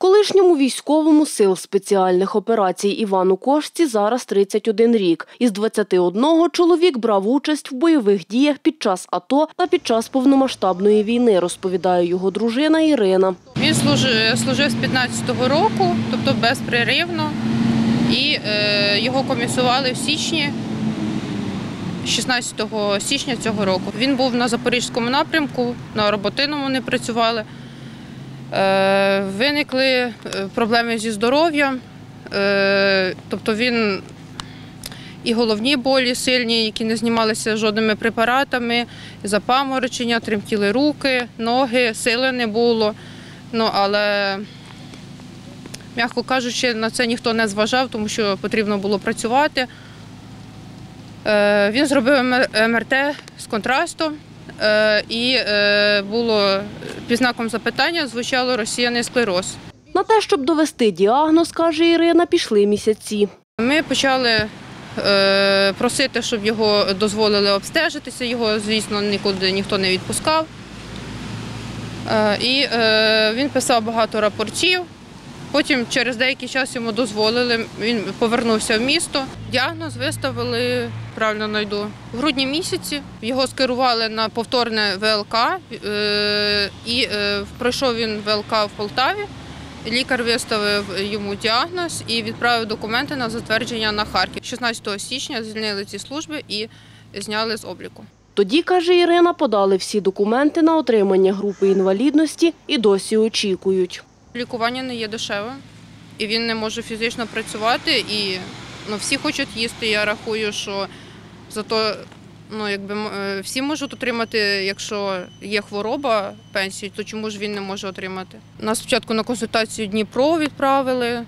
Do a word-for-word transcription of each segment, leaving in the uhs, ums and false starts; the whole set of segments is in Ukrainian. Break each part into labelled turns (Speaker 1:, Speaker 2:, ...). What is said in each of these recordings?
Speaker 1: Колишньому військовому сил спеціальних операцій Івану Кошці зараз тридцять один рік. Із двадцяти одного чоловік брав участь в бойових діях під час АТО та під час повномасштабної війни, розповідає його дружина Ірина.
Speaker 2: Він служив, служив з п'ятнадцятого року, тобто безперервно, і е, його комісували в січні, шістнадцятого січня цього року. Він був на Запорізькому напрямку, на Роботиному вони працювали. Е, виникли проблеми зі здоров'ям, е, тобто він і головні болі сильні, які не знімалися жодними препаратами, запаморочення, тремтіли руки, ноги, сили не було. Ну, але, м'яко кажучи, на це ніхто не зважав, тому що потрібно було працювати. Е, він зробив ем ер те з контрастом. І було під знаком запитання звучало «розсіяний склероз».
Speaker 1: На те, щоб довести діагноз, каже Ірина, пішли місяці.
Speaker 2: Ми почали просити, щоб його дозволили обстежитися, його, звісно, нікуди ніхто не відпускав. І він писав багато рапортів. Потім через деякий час йому дозволили, він повернувся в місто. Діагноз виставили, правильно знайду, в грудні місяці. Його скерували на повторне ве el ка, і пройшов він ве el ка в Полтаві. Лікар виставив йому діагноз і відправив документи на затвердження на Харків. шістнадцятого січня звільнили ці служби і зняли з обліку.
Speaker 1: Тоді, каже Ірина, подали всі документи на отримання групи інвалідності і досі очікують.
Speaker 2: Лікування не є дешевим, і він не може фізично працювати, і ну, всі хочуть їсти. Я рахую, що зато ну, якби, всі можуть отримати, якщо є хвороба, пенсію, то чому ж він не може отримати? Нас спочатку на консультацію в Дніпро відправили,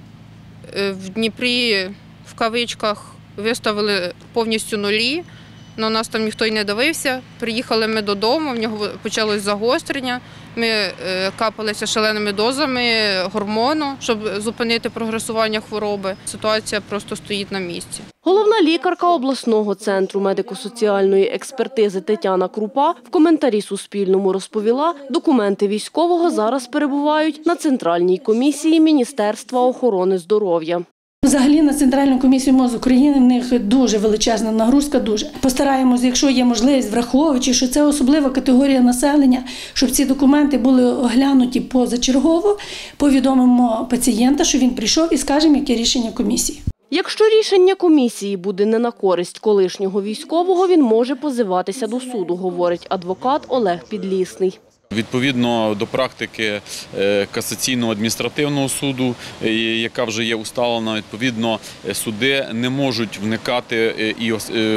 Speaker 2: в Дніпрі в кавичках виставили повністю нулі, але нас там ніхто й не дивився. Приїхали ми додому, в нього почалось загострення. Ми капалися шаленими дозами гормону, щоб зупинити прогресування хвороби. Ситуація просто стоїть на місці.
Speaker 1: Головна лікарка обласного центру медико-соціальної експертизи Тетяна Крупа в коментарі Суспільному розповіла, документи військового зараз перебувають на Центральній комісії Міністерства охорони здоров'я.
Speaker 3: Взагалі на Центральну комісію МОЗ України в них дуже величезна нагрузка, дуже. Постараємось, якщо є можливість, враховуючи, що це особлива категорія населення, щоб ці документи були оглянуті позачергово, повідомимо пацієнта, що він прийшов і скажемо, яке рішення комісії.
Speaker 1: Якщо рішення комісії буде не на користь колишнього військового, він може позиватися до суду, говорить адвокат Олег Підлісний.
Speaker 4: Відповідно до практики касаційного адміністративного суду, яка вже є усталена, відповідно суди не можуть вникати і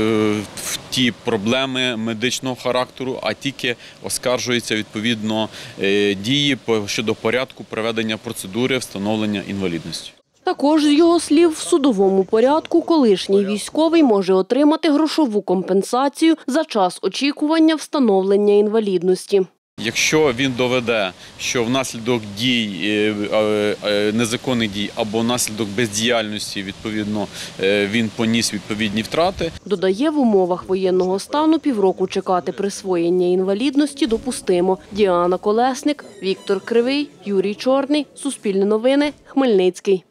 Speaker 4: в ті проблеми медичного характеру, а тільки оскаржуються відповідно дії щодо порядку проведення процедури встановлення інвалідності.
Speaker 1: Також, з його слів, в судовому порядку колишній військовий може отримати грошову компенсацію за час очікування встановлення інвалідності.
Speaker 4: Якщо він доведе, що внаслідок дій, незаконних дій або внаслідок бездіяльності, відповідно, він поніс відповідні втрати.
Speaker 1: Додає, в умовах воєнного стану півроку чекати присвоєння інвалідності допустимо. Діана Колесник, Віктор Кривий, Юрій Чорний, Суспільне новини, Хмельницький.